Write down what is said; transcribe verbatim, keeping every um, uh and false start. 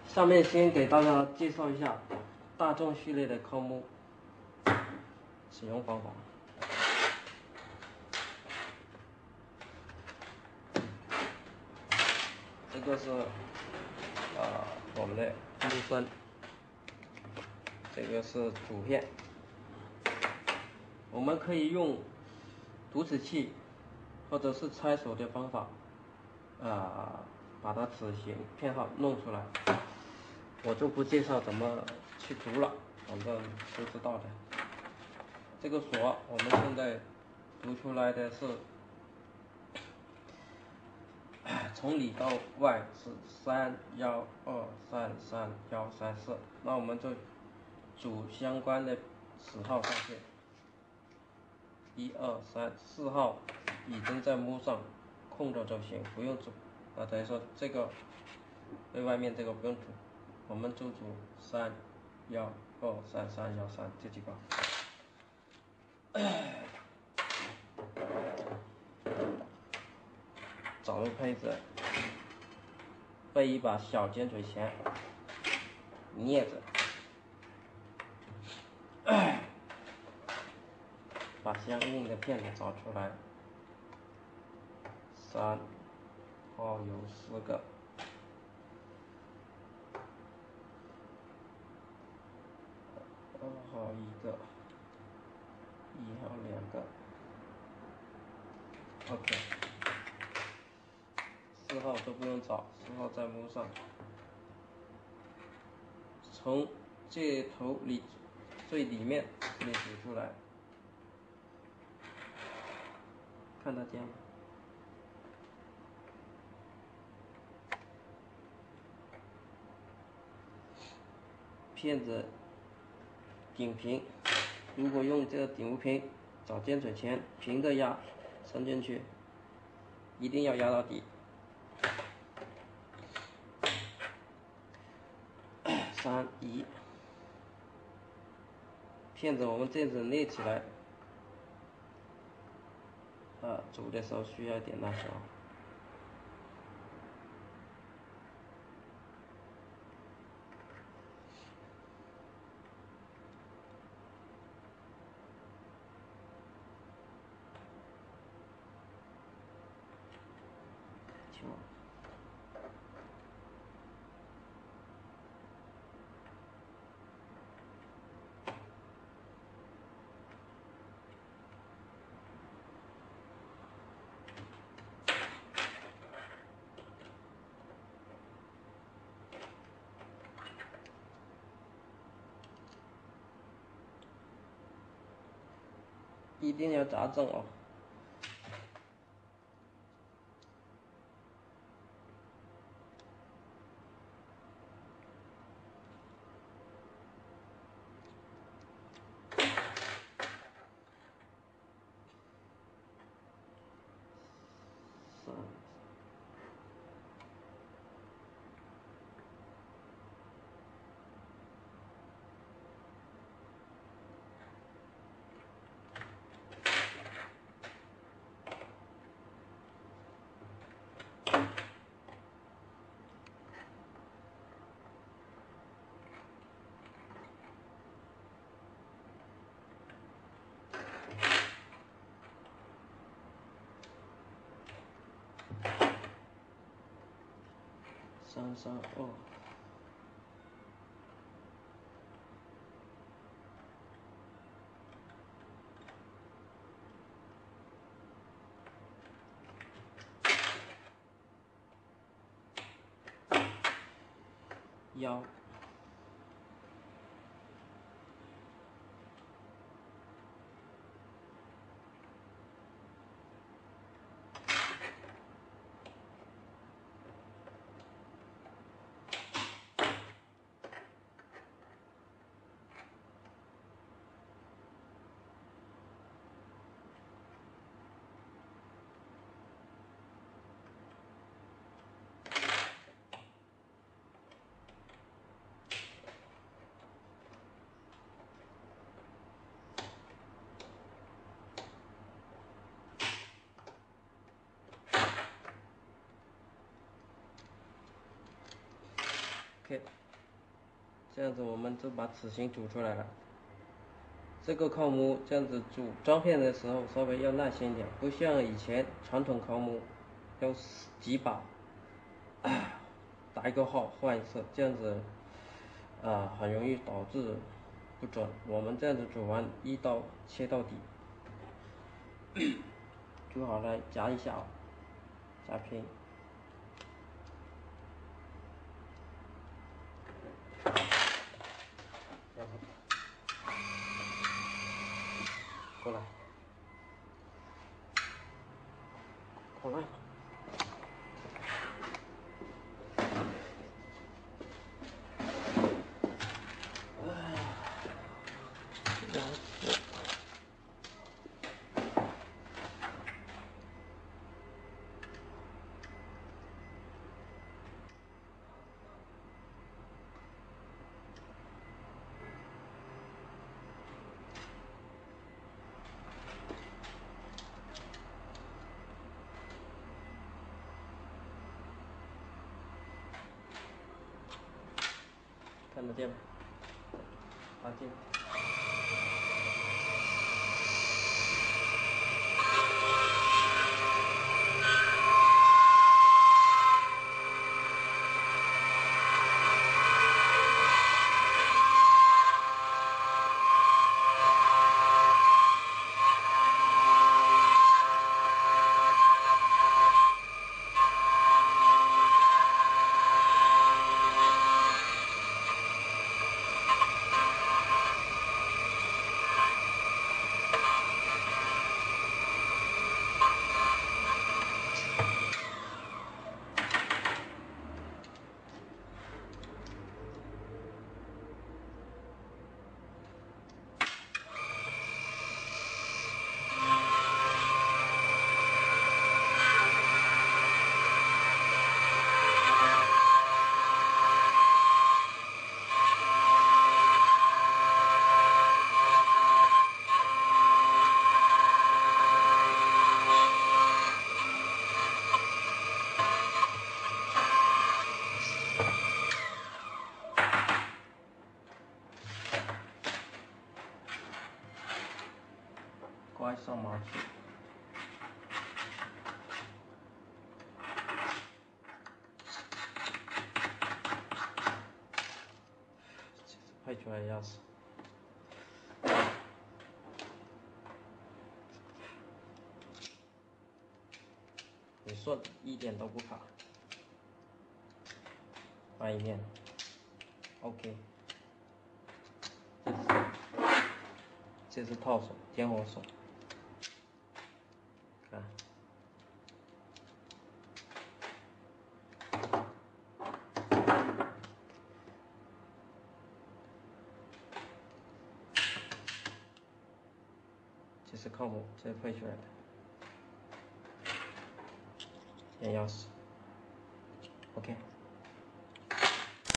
下面先给大家介绍一下大众系列的靠木使用方法。这个是啊我们的木身，这个是主片。我们可以用读齿器或者是拆手的方法，啊，把它齿形片号弄出来。我就不介绍怎么去读了，反正都知道的。这个锁我们现在读出来的是，从里到外是三幺二三三幺三四，那我们就组相关的齿号上去。一二三四号已经在木上空着就行，不用组。啊，等于说这个最外面这个不用组，我们就组三幺二三三幺三这几个。找个配置，备一把小尖嘴钳、镊子，把相应的片子找出来。三号有四个，二号一个，一号两个 ，OK。四号都不用找，四号在木上。从这头里最里面这里取出来，看得见吗？片子顶平，如果用这个顶不平，找尖嘴钳平着压，伸进去，一定要压到底。三一，片子我们这样子捏起来，呃，组的时候需要一点耐手。球。一定要扎正哦。三。三三二，幺，OK。 这样子我们就把齿形组出来了。这个靠模这样子组装片的时候稍微要耐心一点，不像以前传统靠模要几把，打一个号换一次，这样子啊、呃、很容易导致不准。我们这样子组完一刀切到底，组好来夹一下，夹平。过来，过来。看得见吗？好近。乖上毛去。这是配出来的钥匙。很顺，一点都不卡。翻一面 ，OK。这是这是套手，天火手。看。这是靠模，这是配出来的。验钥匙 ，OK。